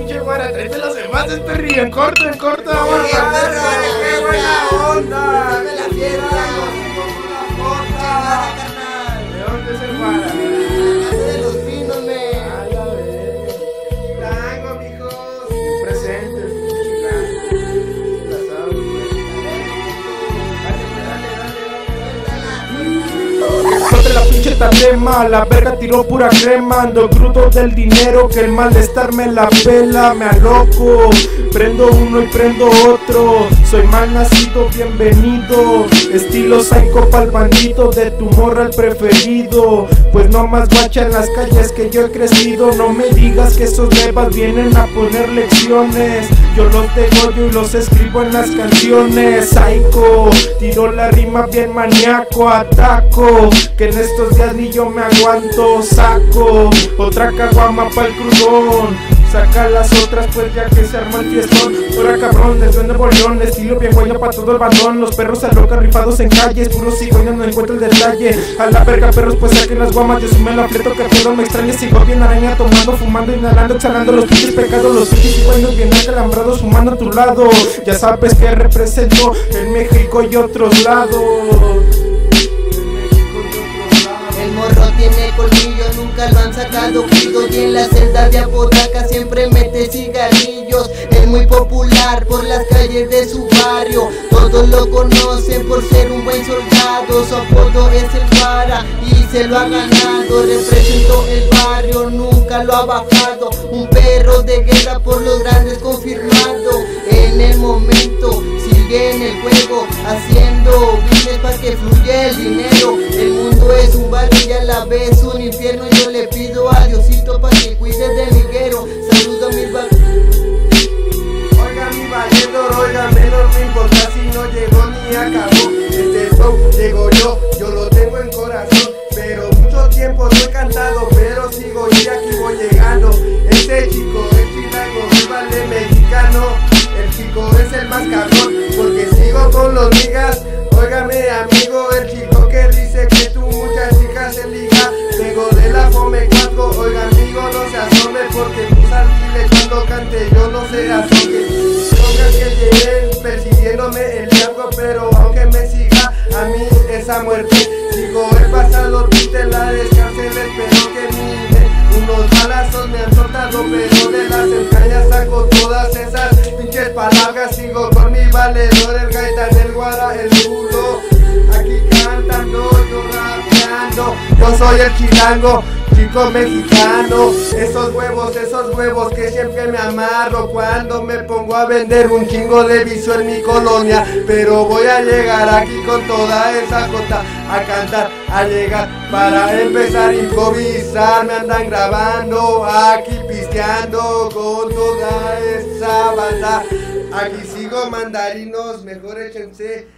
pinche guara, tráete los envases, perrillo, en corto, vamos Oye, a perro, ¡qué buena onda! Dame la fiesta. ¿De dónde es el guara? De los pinos, me. A la verga. Chilango, mijos. Presente, chilango. La sabes, güey. Sobre la pinche tandema, la verga tiró pura crema. Ando crudo del dinero, que el malestar me la pela. Me aloco, prendo uno y prendo otro. Soy mal nacido, bienvenido. Estilo psycho pa'l bandito, de tu morra el preferido. Pues no más guacha en las calles que yo he crecido. No me digas que esos levas vienen a poner lecciones. Yo los degollo y los escribo en las canciones. Psycho, tiro la rima bien maníaco, ataco. Que en estos días ni yo me aguanto. Saco otra caguama pa'l crudón. Saca las otras pues ya que se armó el fiestón. Ahora cabrón, desde Nuevo León, estilo bien güeño pa' todo el bandón. Los perros se alocan rifados en calles, puros cigüeños no encuentro el detalle. A la verga perros pues saquen las guamas, yo sume la fleto que pedo me extraña. Sigo bien araña, tomando, fumando, inhalando, exhalando los pinches pecados. Los pinches cigüeños bien acalambrados, fumando a tu lado. Ya sabes que represento en México y otros lados. El morro tiene colmillo, nunca lo han sacado cuido. Y en la celda de Apodaca siempre mete cigarrillos. Es muy popular por las calles de su barrio. Todos lo conocen por ser un buen soldado. Su apodo es el Guara y se lo ha ganado. Representó el barrio, nunca lo ha bajado. Un perro de guerra por los grandes confirmado. En el momento sigue en el juego, haciendo business para que fluya el dinero. El mundo es un barrio y a la vez un infierno. Yo le pido a Diosito para que cuide de mi guero. Saludo a mis Oiga mi valedor, oiga menos me importa si no llegó ni acabó. Este show llego yo lo tengo en corazón. Pero mucho tiempo no he cantado, pero sigo y aquí voy llegando. Este chico es chilango, me vale mexicano. El chico es el más cabrón, porque sigo con los niggas. Óigame amigo, el chico que dice que tú muchas chicas se liga. Vengo de la Fome 4, oiga amigo no se asome, porque pues al chile cuando cante yo no se asome. Pongan que lleguen persiguiéndome el diablo, pero aunque me siga a mí esa muerte. Sigo el pasado tutelares, cárceles, pero que miren. Unos balazos me han soltado, pero de las entrañas saco todas esas pinches palabras. Sigo con mi valedor, el gaitán, el guara, el rudo. Aquí cantando, yo rapeando. Yo soy el chilango, chico mexicano. Esos huevos que siempre me amarro cuando me pongo a vender un chingo de vicio en mi colonia. Pero voy a llegar aquí con toda esa cota a cantar, a llegar para empezar a improvisar. Me andan grabando aquí pisteando con toda esa banda. Aquí sigo mandarinos, mejor échense